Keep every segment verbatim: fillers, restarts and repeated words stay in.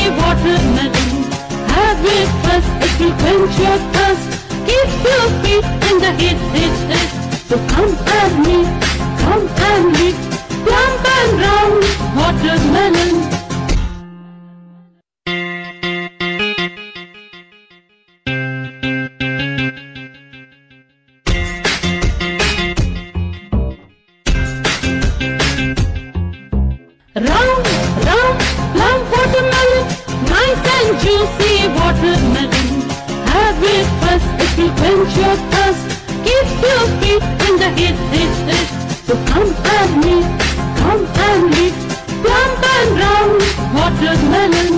watermelon. Have it first, it will quench your thirst. Keeps your feet in the heat, heat, heat. So come and meet, come and meet, plump and round watermelon. Round, round, plump watermelon, nice and juicy watermelon. Have it first, it will quench your thirst. Keeps your feet in the heat, heat, heat. So come and meet, come and meet, plump and round watermelon.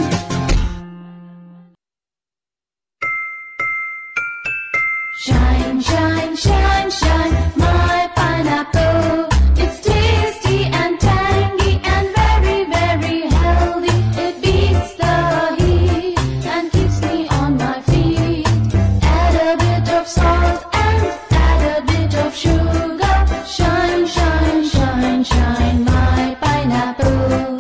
Shine, shine, shine, shine, my pineapple. It's tasty and tangy and very, very healthy. It beats the heat and keeps me on my feet. Add a bit of salt and add a bit of sugar. Shine, shine, shine, shine, my pineapple.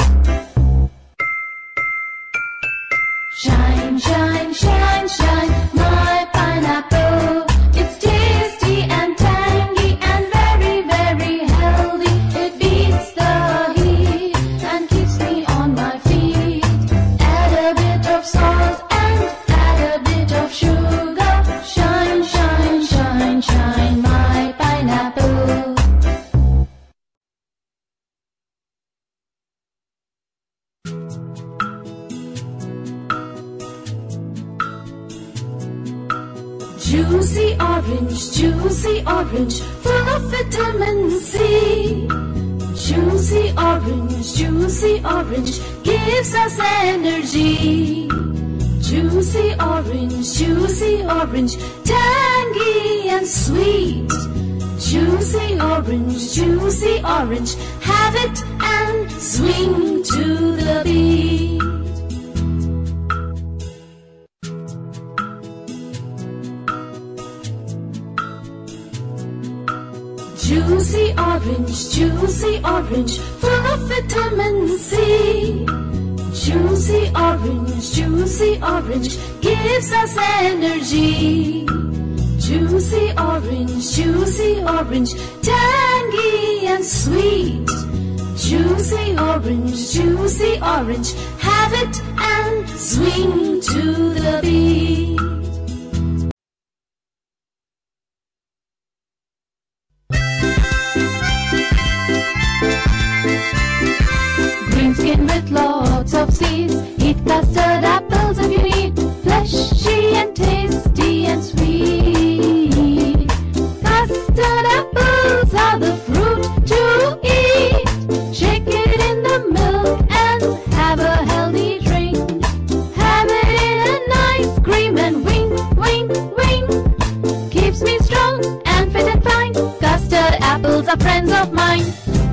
Shine, shine, shine, shine, my pineapple. It's tasty and tangy and very, very healthy. It beats the heat and keeps me on my feet. Add a bit of salt and add a bit of sugar. Shine, shine, shine, shine, my pineapple. Juicy orange, juicy orange, full of vitamin C. Juicy orange, juicy orange, gives us energy. Juicy orange, juicy orange, tangy and sweet. Juicy orange, juicy orange, have it and swing to the beat. Juicy orange, juicy orange, full of vitamin C. Juicy orange, juicy orange, gives us energy. Juicy orange, juicy orange, tangy and sweet. Juicy orange, juicy orange, have it and swing to the beat. Green skin with lots of seeds. Eat custard apples if you need. Fleshy and tasty and sweet. Custard apples are the fruit to eat. Shake it in the milk and have a healthy drink. Have it in an ice cream and wink, wink, wink. Keeps me strong and fit and fine. Custard apples are friends of mine.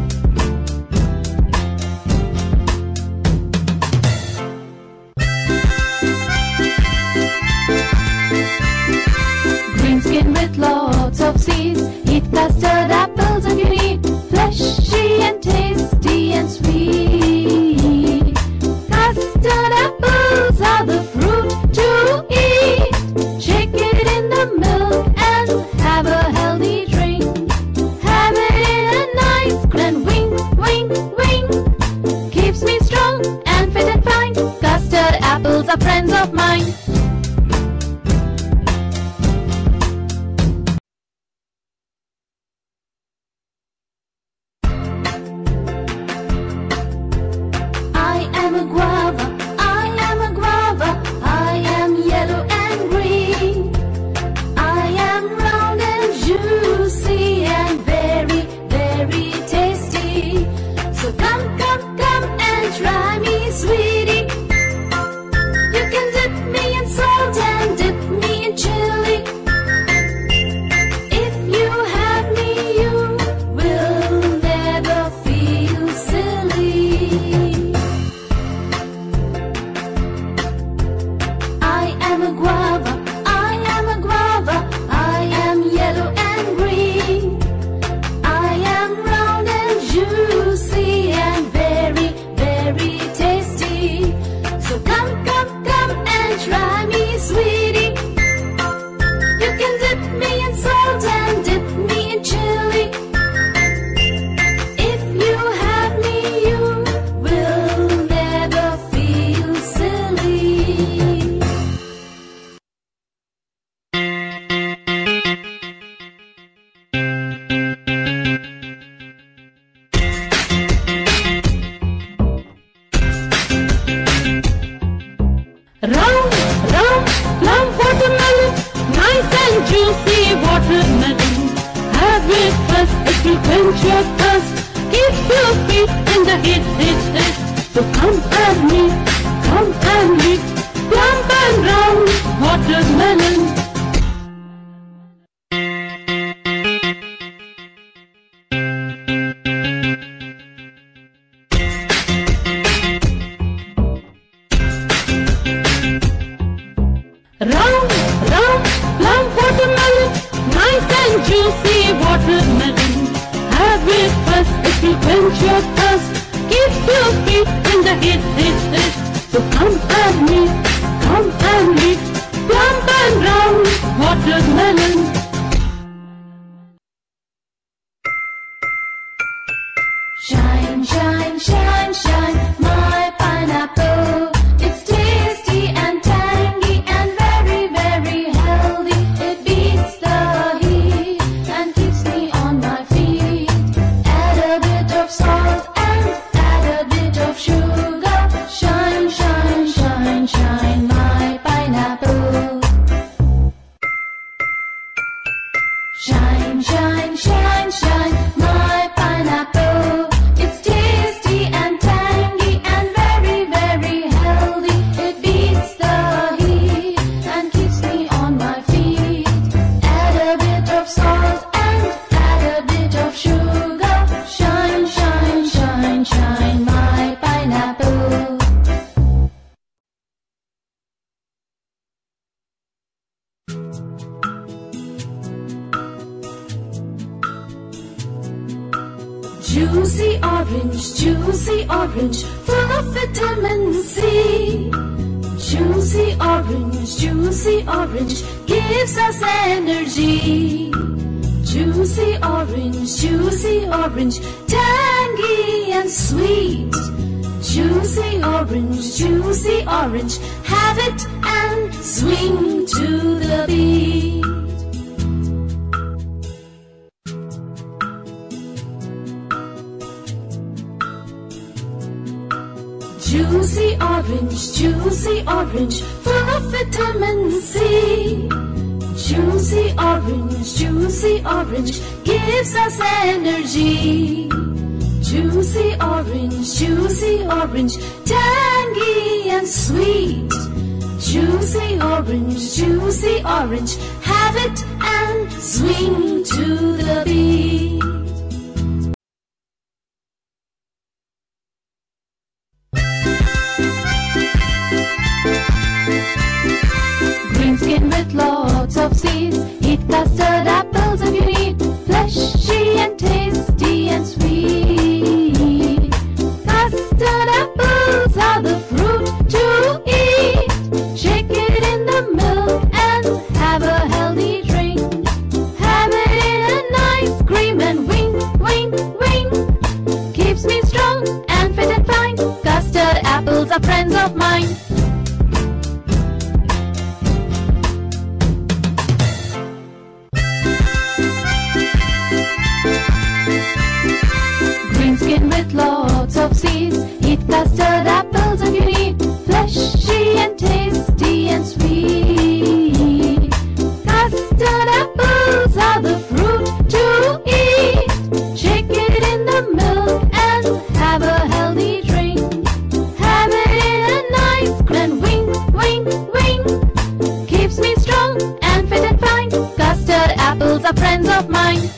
Green skin with lots of seeds. Eat custard apples if you need. Fleshy and tasty and sweet. Custard apples are the fruit to eat. Shake it in the milk and have a healthy drink. Have it in an ice cream and wink, wink, wink. Keeps me strong and fit and fine. Custard apples are friends of mine. hit, hit, hit. So come and meet, come and meet, plump and round watermelon. Round, round, plump watermelon, nice and juicy watermelon. Have it first, it will quench your thirst, keeps your feet in the hit, hit, hit. So come and meet, come and meet, plump and round watermelon. Shine, shine, shine, shine, my pineapple. It's tasty and tangy and very, very healthy. It beats the heat and keeps me on my feet. Add a bit of salt and add a bit of sugar. Shine, shine, shine, shine, my pineapple. Shine, shine, shine, shine, my pineapple. It's tasty and tangy and very, very healthy. It beats the heat and keeps me on my feet. Add a bit of salt and add a bit of sugar. Shine, shine, shine, shine, my pineapple. Juicy orange, juicy orange, full of vitamin C. Juicy orange, juicy orange, gives us energy. Juicy orange, juicy orange, tangy and sweet. Juicy orange, juicy orange, have it and swing to the beat. Juicy orange, juicy orange, full of vitamin C. Juicy orange, juicy orange, gives us energy. Juicy orange, juicy orange, tangy and sweet. Juicy orange, juicy orange, have it and swing to the beat. Green skin with lots of seeds, eat custard apples if you need, fleshy and tasty and sweet. Custard apples are the fruit to eat. Shake it in the milk and have a healthy drink. Have it in an ice cream and wing, wing, wing. Keeps me strong and fit and fine. Custard apples are friends of mine. Skin with lots of seeds, eat custard apples if you need, fleshy and tasty and sweet. Custard apples are the fruit to eat. Shake it in the milk and have a healthy drink. Have it in a nice and wing, wing, wing. Keeps me strong and fit and fine. Custard apples are friends of mine.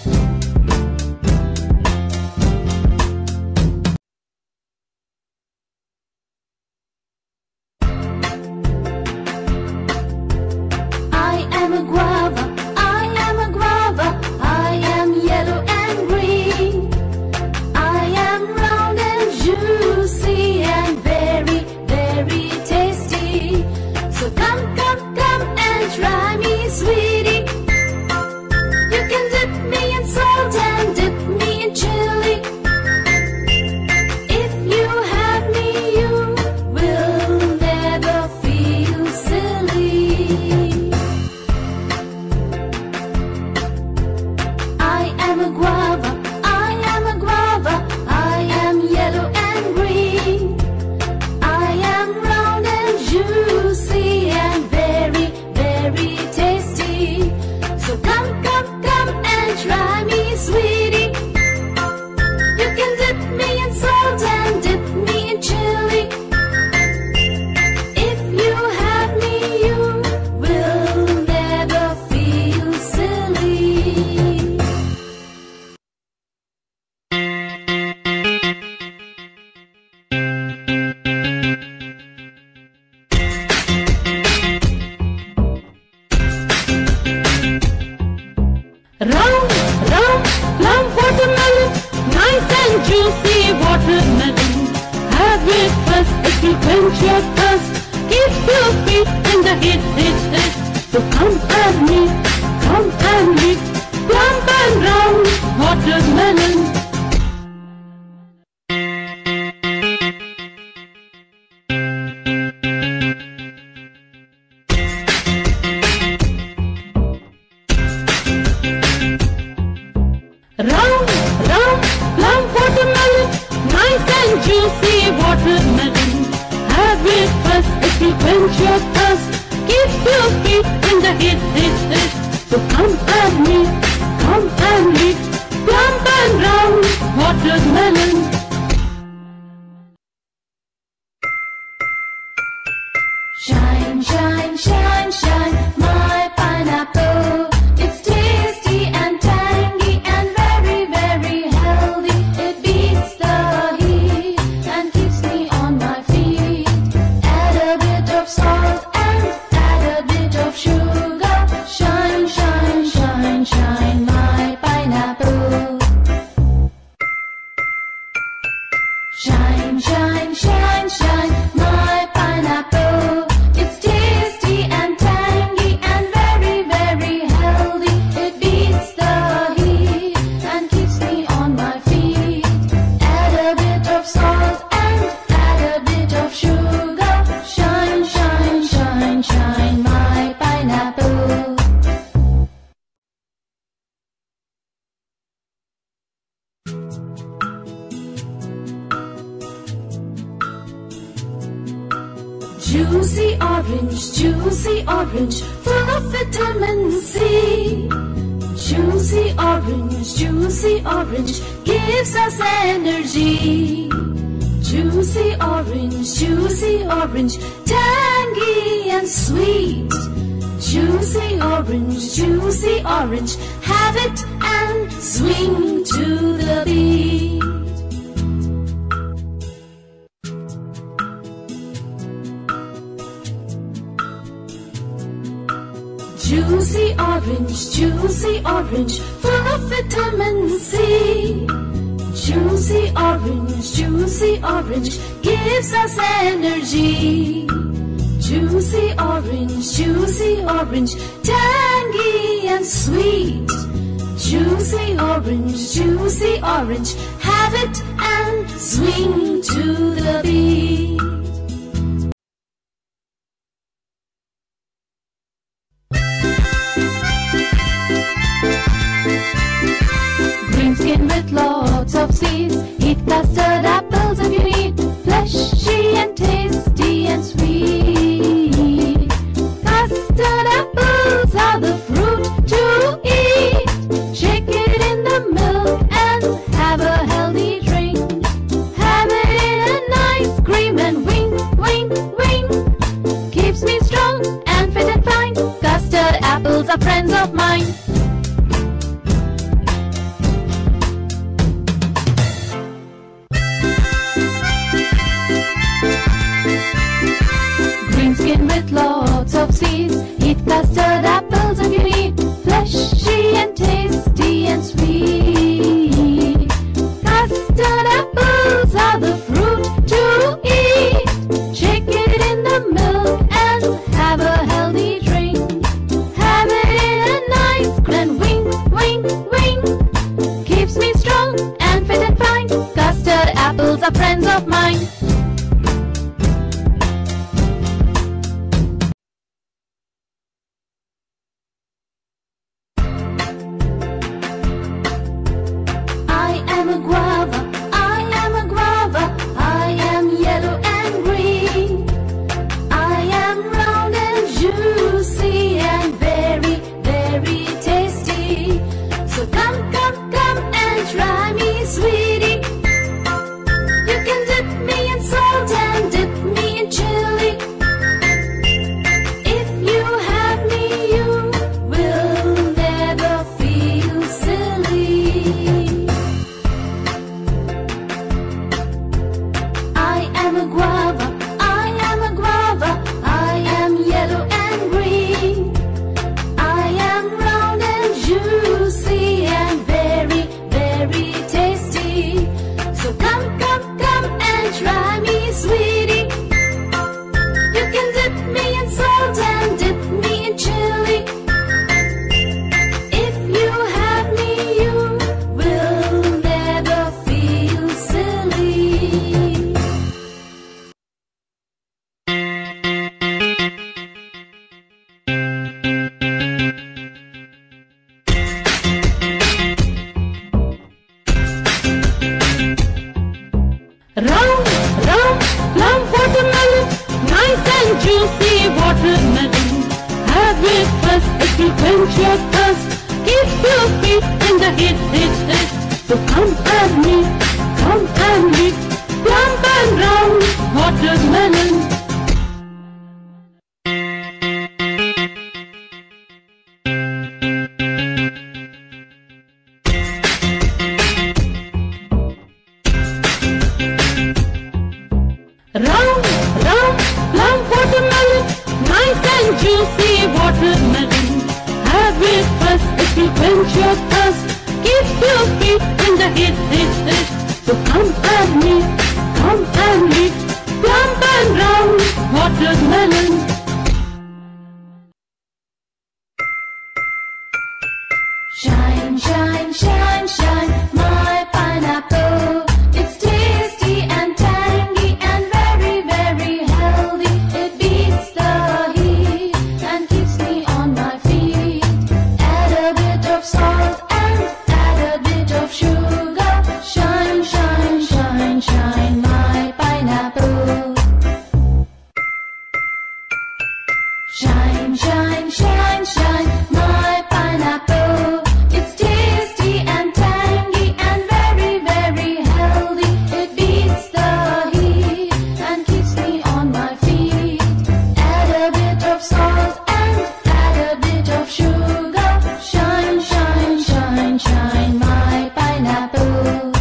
watermelon. Have it first, it will quench your thirst. Keeps your feet in the heat, heat, heat. So come and meet, come and meet, plump and round watermelon. Round, round, plump watermelon, nice and juicy watermelon. Have it first, it will quench your thirst. Keeps your feet in the heat, heat, heat. So come and meet, come and meet, plump and round watermelon. Shine, shine, shine, shine, my pineapple. It's tasty and tangy and very, very healthy. It beats the heat and keeps me on my feet. Add a bit of salt and add a bit of sugar. Shine, shine, shine, shine, my pineapple. Shine, shine, shine, shine, my pineapple. It's tasty and tangy and very, very healthy. It beats the heat and keeps me on my feet. Add a bit of salt and add a bit of sugar. Shine, shine, shine, shine, my pineapple. Juicy orange, juicy orange, full of vitamin C. Juicy orange, juicy orange, gives us energy. Juicy orange, juicy orange, tangy and sweet. Juicy orange, juicy orange, have it and swing to the beat. Juicy orange, juicy orange, full of vitamin C. Juicy orange, juicy orange, gives us energy. Juicy orange, juicy orange, tangy and sweet. Juicy orange, juicy orange, have it and swing to the beat. Green skin with lots of seeds. Eat custard apples if you need. Fleshy and tasty and sweet. Custard apples are the fruit to eat. Shake it in the milk and have a healthy drink. Have it in a nice cream and wing, wing, wing. Keeps me strong and fit and fine. Custard apples are friends of mine. Green skin with lots of seeds. Eat custard apples if you need. Fleshy and tasty and sweet. Custard apples are the fruit to eat. Shake it in the milk and have a healthy drink. Have it in a nice and wing, wing, wing. Keeps me strong and fit and fine. Custard apples are friends of mine. I am a guava, I am a guava, I am yellow and green. I am round and juicy and very, very tasty. So come, come, come and try me, sweetie. You can dip me in Round, round, plum watermelon, nice and juicy watermelon. Have it first, it will quench your thirst, keeps your feet in the heat, heat, heat. So come and meet, come and meet, plump and round watermelon. Round, round, plump watermelon, nice and juicy watermelon. Have it first, it will quench your thirst, keeps your feet in the heat, heat, heat. So come and meet, come and meet, plump and round watermelon. Shine, shine, shine, shine, my pineapple. It's tasty and tangy and very, very healthy. It beats the heat and keeps me on my feet. Add a bit of salt and add a bit of sugar. Shine, shine, shine, shine, my pineapple. Shine, shine, shine, shine, my pineapple. It's tasty and tangy and very, very healthy. It beats the heat and keeps me on my feet. Add a bit of salt and add a bit of sugar. Shine, shine, shine, shine, my pineapple.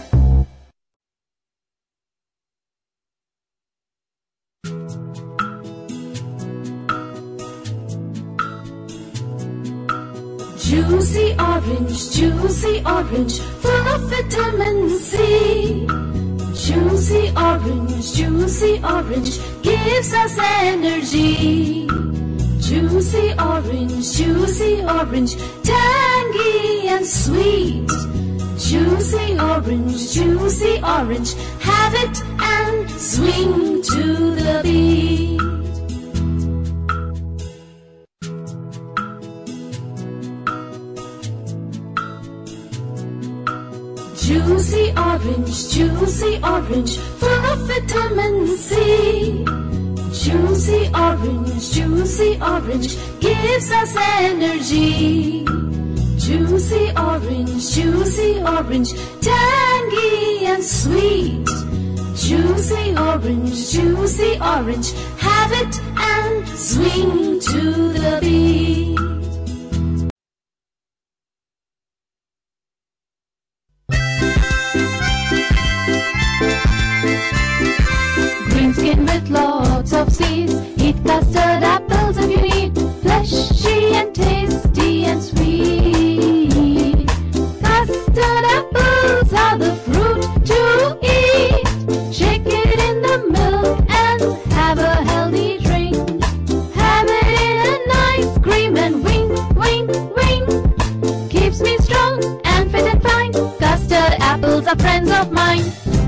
Juicy orange, juicy orange, full of vitamin C. Juicy orange, juicy orange, gives us energy. Juicy orange, juicy orange, tangy and sweet. Juicy orange, juicy orange, have it and swing to the beat. Juicy orange, juicy orange, full of vitamin C. Juicy orange, juicy orange, gives us energy. Juicy orange, juicy orange, tangy and sweet. Juicy orange, juicy orange, have it and swing to the beat. Green skin with lots of seeds, eat custard apples if you need. Fleshy and tasty and sweet. Custard apples are the fruit to eat. Shake it in the milk and have a healthy drink. Have it in a nice cream and wink, wink, wink. Keeps me strong and fit and fine. Custard apples are friends of mine.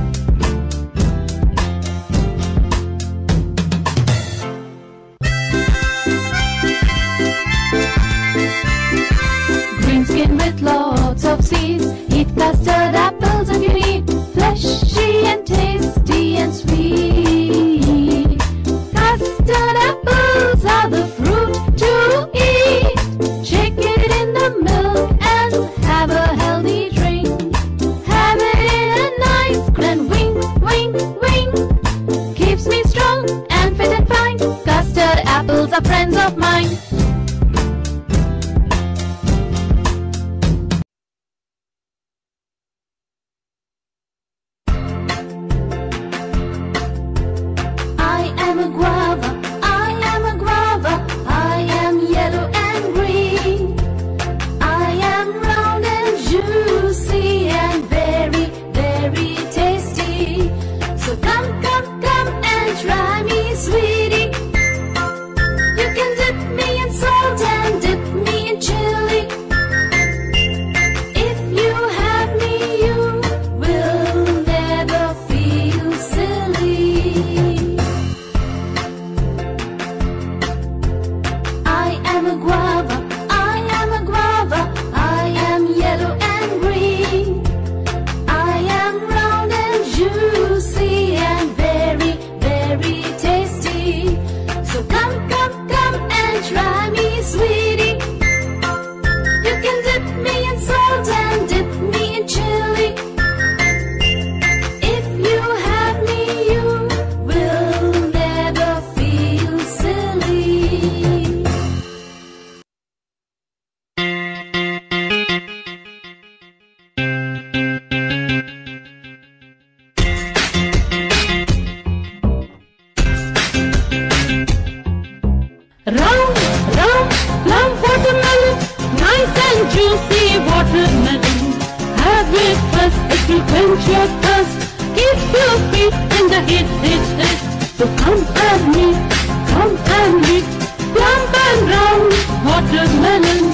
Skin with lots of seeds, eat custard apples if you need. Fleshy and tasty and sweet. Custard apples are the fruit to eat. Shake it in the milk and have a healthy drink. Have it in a nice and wink, wink, wink. Keeps me strong and fit and fine. Custard apples are friends of mine. Juicy watermelon. Have it first, it will quench your thirst. Keeps your feet in the heat, heat, heat. So come and meet, come and meet, plump and round watermelon.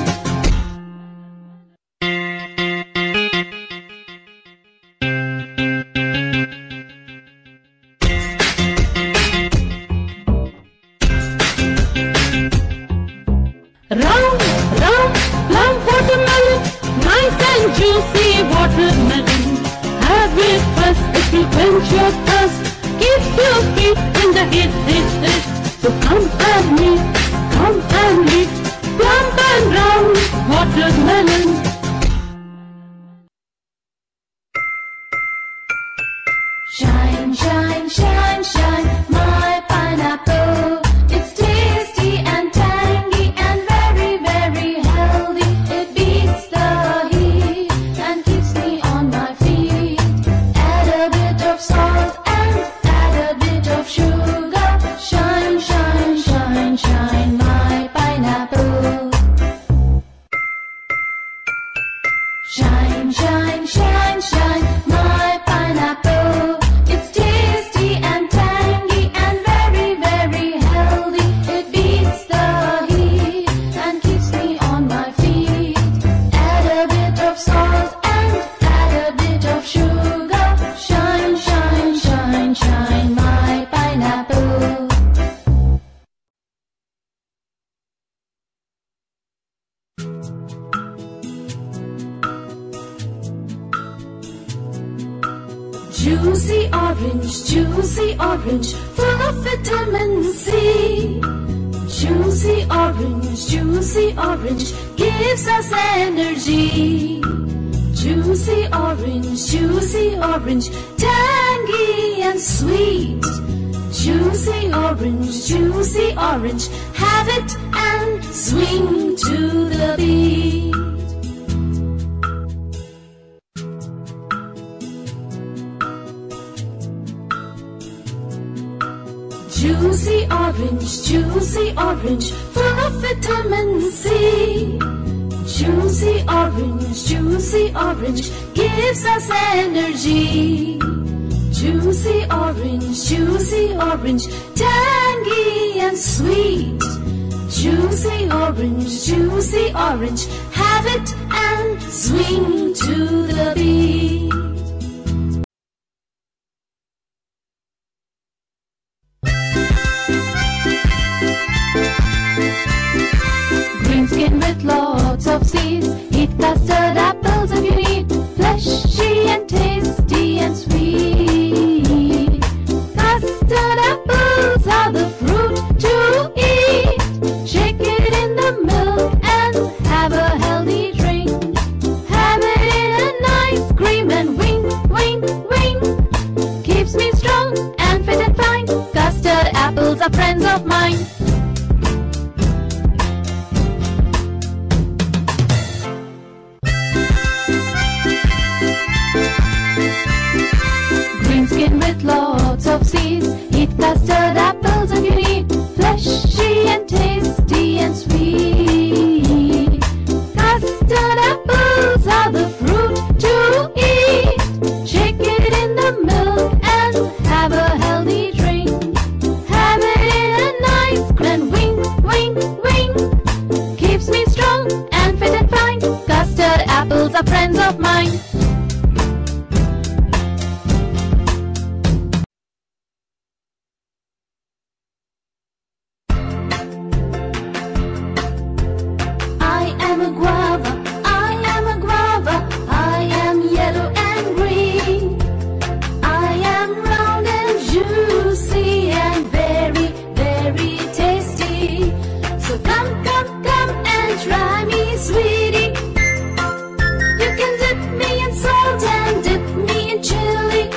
Round, round, plump watermelon, nice and juicy watermelon. Have it first, it will quench your thirst. Keeps your feet in the heat, heat, heat. So come and meet, come and meet, plump and round watermelon. Shine, shine, shine, shine, my pineapple. It's tasty and tangy and very, very healthy. It beats the heat and keeps me on my feet. Add a bit of salt and add a bit of sugar. Shine, shine, shine, shine, my pineapple. Shine, shine, shine, shine, my pineapple. It's tasty and tangy and very, very healthy. It beats the heat and keeps me on my feet. Add a bit of salt and add a bit of sugar. Shine, shine, shine, shine, my pineapple. Juicy orange, juicy orange, full of vitamin C. Juicy orange, juicy orange, gives us energy. Juicy orange, juicy orange, tangy and sweet. Juicy orange, juicy orange, have it and swing to the beat. Juicy orange, juicy orange, full of vitamin C. Juicy orange, juicy orange, gives us energy. Juicy orange, juicy orange, tangy and sweet. Juicy orange, juicy orange, have it and swing to the beat. Green skin with lots of seeds. Eat custard apples if you need. Fleshy and tasty and sweet. Custard apples are the fruit to eat. Shake it in the milk and have a healthy drink. Have it in an ice cream and wing, wing, wing. Keeps me strong and fit and fine. Custard apples are friends of mine. Green skin with lots of seeds. Eat custard apples if you need. Fleshy and tasty and sweet. Custard apples are the fruit to eat. Shake it in the milk and have a healthy drink. Have it in an ice cream and wing, wing, wing. Keeps me strong and fit and fine. Custard apples are friends of mine. I am a guava, I am a guava, I am yellow and green. I am round and juicy and very, very tasty. So come, come, come and try me, sweetie. You can dip me in salt and dip me in chili.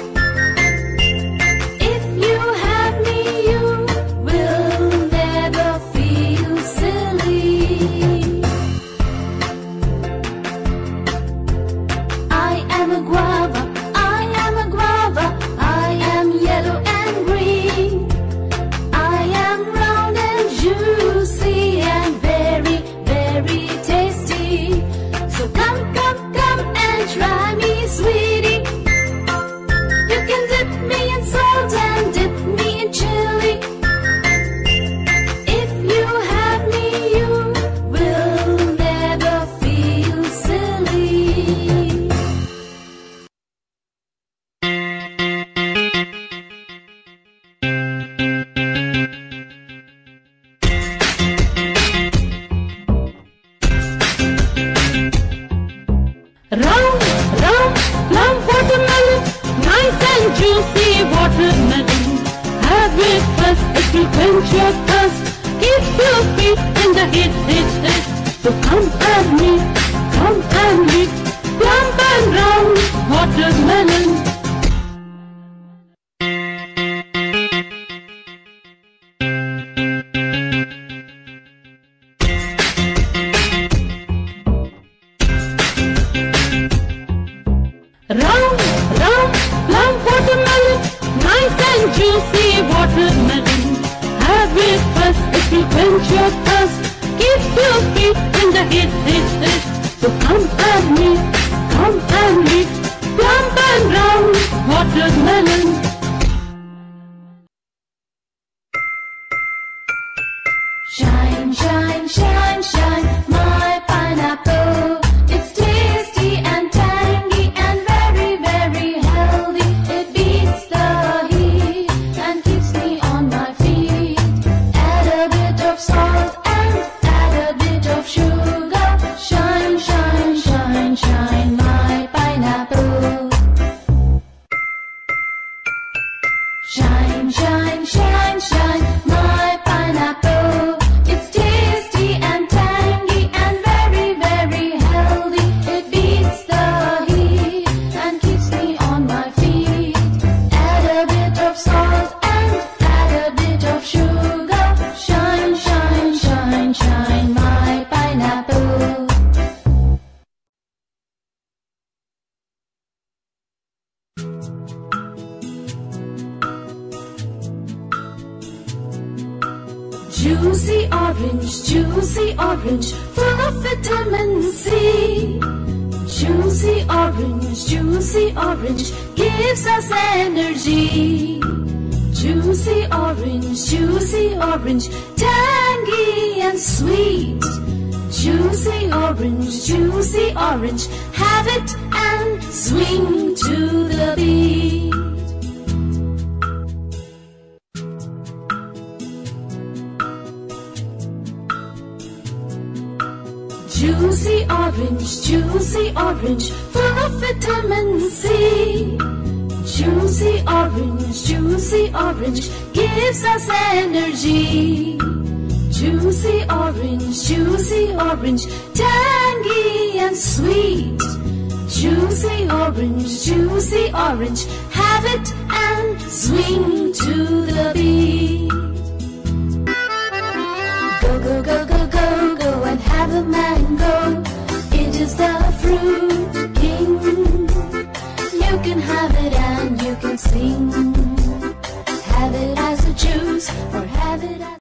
If you have me, you will never feel silly. I am a guava, I am a guava, I am yellow and green. quench your thirst, keeps your feet in the heat, heat, heat. So come and meet, come and meet, plump and round watermelon. Round, round, plump watermelon, nice and juicy watermelon. Have it first, it will quench your thirst, keeps your feet in the heat, heat, heat. So come and meet, come and meet, plump and round watermelon. Shine, shine, shine, shine, my pineapple. It's tasty and tangy and very, very healthy. It beats the heat and keeps me on my feet. Add a bit of salt and add a bit of sugar. Shine, shine, shine, shine, my pineapple. Shine, shine, shine, shine, my pineapple. It's tasty and tangy and very, very healthy. It beats the heat and keeps me on my feet. Add a bit of salt and add a bit of sugar. Shine, shine, shine, shine, my pineapple. Juicy orange, juicy orange, full of vitamin C. Juicy orange, juicy orange, gives us energy. Juicy orange, juicy orange, tangy and sweet. Juicy orange, juicy orange, have it and swing to the beat. Juicy orange, juicy orange, full of vitamin C. Juicy orange, juicy orange, gives us energy. Juicy orange, juicy orange, tangy and sweet. Juicy orange, juicy orange, have it and swing to the beat. Go, go, go, go, go, go and have a mango. It is the fruit king. You can have it and you can sing. Have it as a juice or have it as